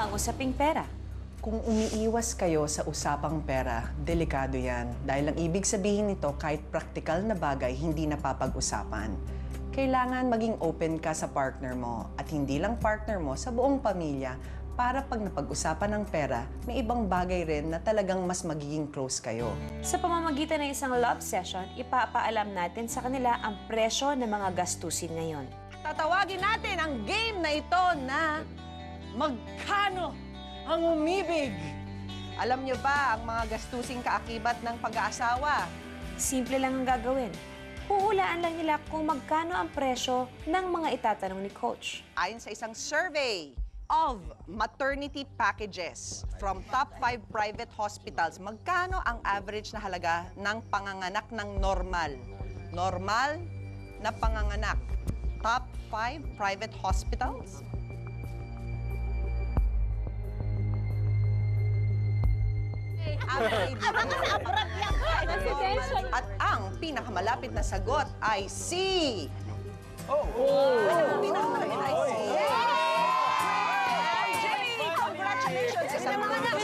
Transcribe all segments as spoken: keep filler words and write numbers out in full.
ang usaping pera. Kung umiiwas kayo sa usapang pera, delikado yan. Dahil ang ibig sabihin nito, kahit praktikal na bagay, hindi napapag-usapan. Kailangan maging open ka sa partner mo. At hindi lang partner mo, sa buong pamilya. Para pag napag-usapan ng pera, may ibang bagay rin na talagang mas magiging close kayo. Sa pamamagitan ng isang love session, ipapaalam natin sa kanila ang presyo ng mga gastusin ngayon. Tatawagin natin ang game na ito na Magkano ang Umibig? Alam niyo ba ang mga gastusing kaakibat ng pag-aasawa? Simple lang ang gagawin. Huhulaan lang nila kung magkano ang presyo ng mga itatanong ni Coach. Ayon sa isang survey of maternity packages from top five private hospitals, magkano ang average na halaga ng panganganak ng normal? Normal na panganganak. Top five private hospitals? At ang pinakamalapit na sagot ay C. Oh! oh. Pinakamalapit ay C. Jenny, congratulations! Isang mga nabis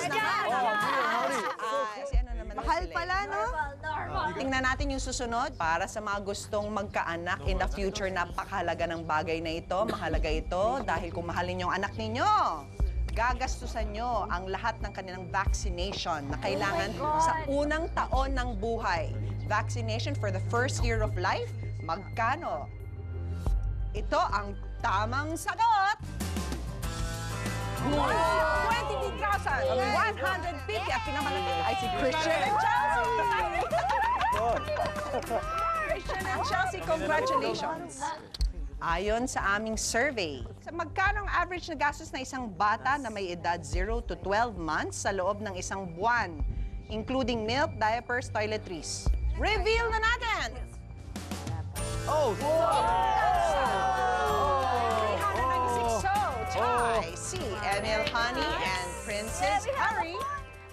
naman. Mahal pala, no? Tingnan natin yung susunod. Para sa mga gustong magkaanak in the future, napakahalaga ng bagay na ito. Mahalaga ito dahil kung mahalin yung anak ninyo, gagastusan nyo ang lahat ng kanilang vaccination na kailangan sa unang taon ng buhay. Vaccination for the first year of life, magkano? Ito ang tamang sagot! twenty-two thousand one hundred fifty. At pinamalapit ay si Christian and Chelsea! Christian and Chelsea, congratulations! Ayon sa aming survey, sa magkano ang average na gastos na isang bata na may edad zero to twelve months sa loob ng isang buwan, including milk, diapers, toiletries. Reveal na natin! Oh! three hundred ninety-six. So, tie, C, Emil Honey, and Princess Harry.